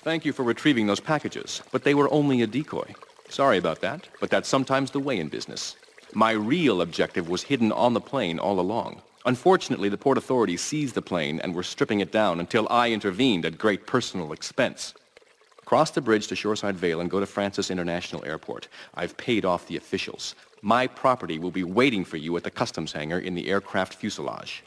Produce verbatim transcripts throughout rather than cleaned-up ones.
Thank you for retrieving those packages, but they were only a decoy. Sorry about that, but that's sometimes the way in business. My real objective was hidden on the plane all along. Unfortunately, the port authorities seized the plane and were stripping it down until I intervened at great personal expense. Cross the bridge to Shoreside Vale and go to Francis International Airport. I've paid off the officials. My property will be waiting for you at the customs hangar in the aircraft fuselage.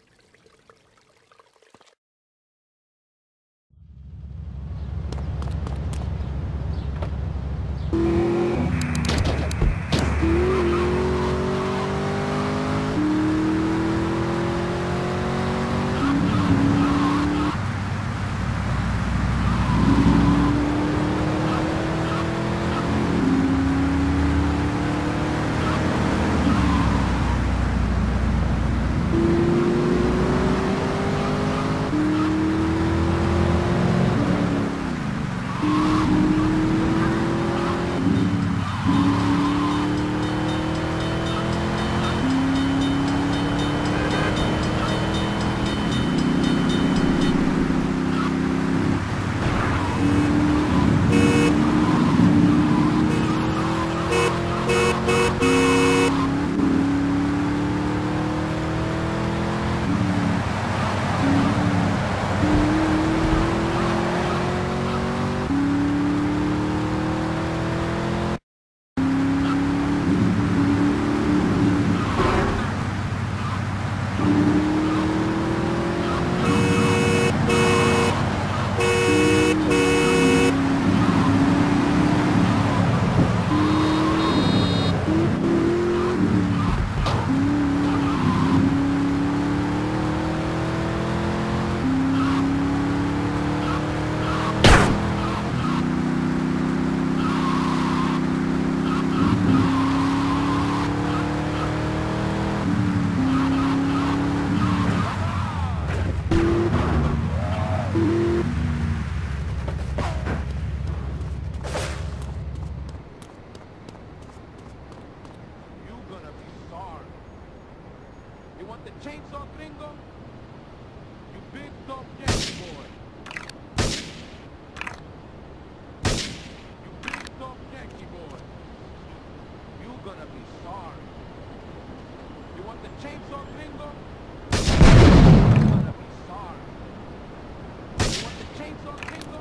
Chainsaw Gringo? You big dog Yankee boy. You big dog Yankee boy. You gonna be sorry. You want the Chainsaw Gringo? You gonna be sorry. You want the Chainsaw Gringo?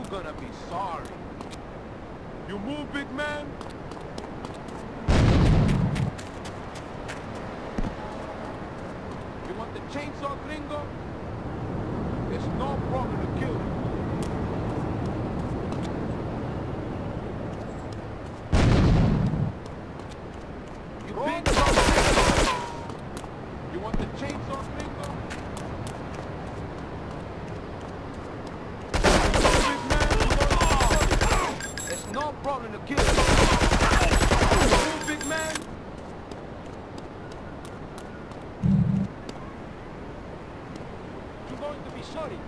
gonna be sorry. You move, big man. You want the chainsaw, gringo? It's no problem to kill you. You big dog. You want the chainsaw, gringo? No problem to kill you. Move, big man. You're going to be sorry.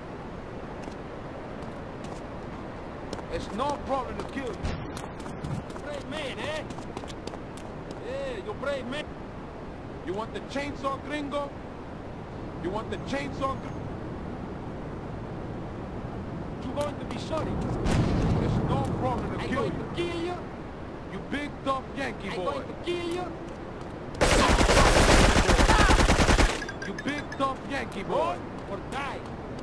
It's no problem to kill you. Brave man, eh? Yeah, you're brave man. You want the chainsaw, gringo? You want the chainsaw? You're going to be sorry. There's no problem to I'm kill going you. to kill you. You big tough Yankee I'm boy. going to kill you. You big tough Yankee boy. Or die.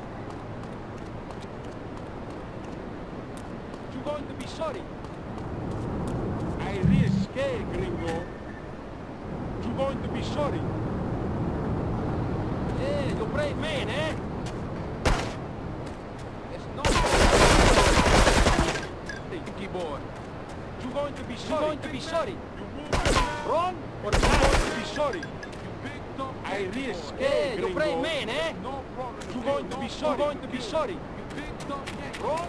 You're going to be sorry. I risk, gringo. You're going to be sorry. Yeah, you're brave man, eh? Boy. You're going to be sorry. You're going to be sorry. You move, Run or you're die. going to be sorry. You big tough I Yankee risk. boy. Yeah, you're Gringo. brave man, eh? No problem. You're going to be sorry. You're going to be sorry. You big tough Yankee. Run.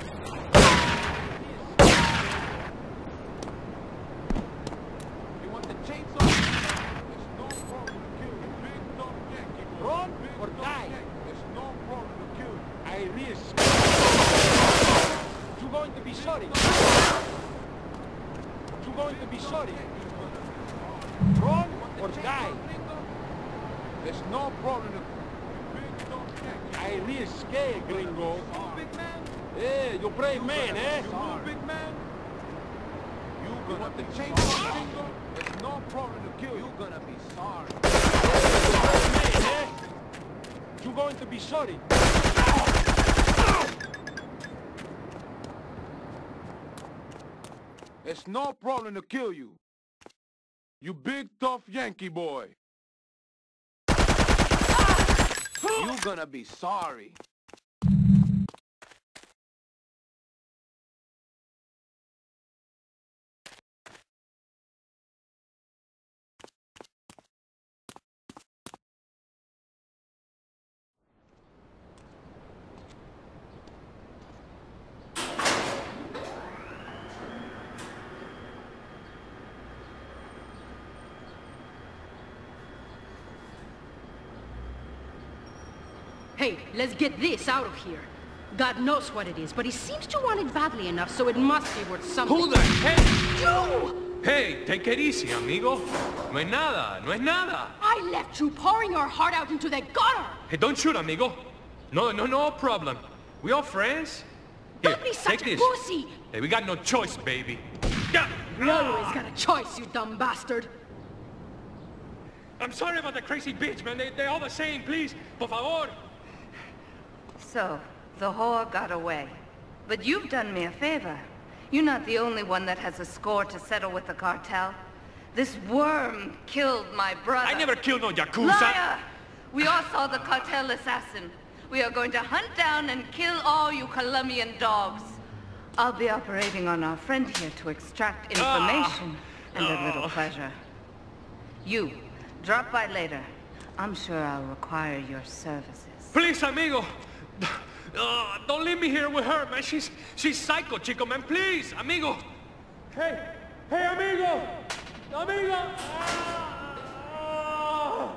You want the chainsaw? There's no problem to kill you. Big tough Yankee boy. Run Big or tough die. Yankee. There's no problem to kill you. I risk. You're going to be sorry. You're going to be sorry. Run or die. There's no problem to big tough Yankee. I risk, eh, gringo. Big man. Yeah, you're brave man, eh? You move, big man. You gonna be chainsaw, gringo? There's no problem to kill you. You're gonna be sorry. You're brave man, eh? You're going to be sorry. It's no problem to kill you. You big tough Yankee boy. You gonna be sorry. Hey, let's get this out of here. God knows what it is, but he seems to want it badly enough, so it must be worth something. Who the heck? You! Hey, take it easy, amigo. No es nada, no es nada. I left you pouring your heart out into the gutter! Hey, don't shoot, amigo. No, no, no problem. We all friends? Here, Don't be such take a this. pussy! Hey, we got no choice, baby. Yeah. You always got a choice, you dumb bastard! I'm sorry about the crazy bitch, man. They, they're all the same, please. Por favor. So, the whore got away. But you've done me a favor. You're not the only one that has a score to settle with the cartel. This worm killed my brother. I never killed no Yakuza. Liar! We all saw the cartel assassin. We are going to hunt down and kill all you Colombian dogs. I'll be operating on our friend here to extract information and a little Oh. pleasure. You, drop by later. I'm sure I'll require your services. Please, amigo. Uh, don't leave me here with her, man. She's she's psycho, chico, man. Please, amigo. Hey, hey, amigo, amigo. Ah!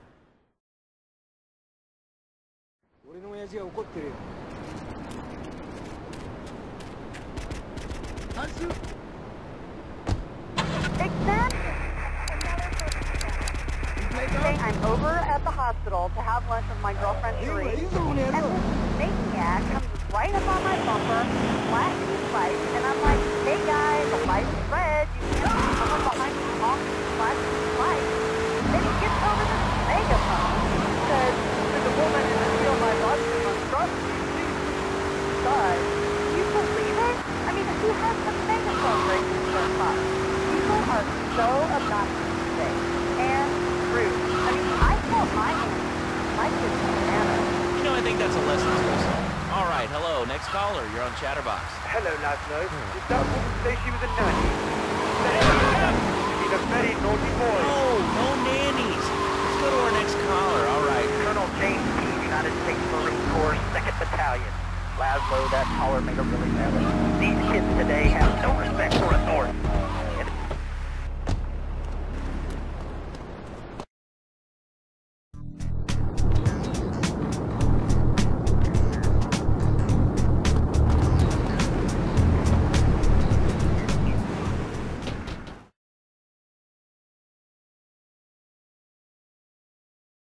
Today I'm over at the hospital to have lunch with my girlfriend Cherie, and this maniac comes right up on my bumper, flashing his lights, and I'm like, hey guys, the light is red, you can't see someone behind you honking and flashing his lights. Then he gets over this megaphone, says, there's a woman in the field, my body is untrustworthy. Besides, think that's a lesson also. All right, hello, next caller. You're on Chatterbox. Hello, Laszlo. Did that woman say she was a nanny? She's a very naughty boy. No, no nannies. Let's go to our next caller. All right. Colonel James P., United States Marine Corps, second Battalion. Laszlo, that caller made a really bad one. These kids today have no respect for authority.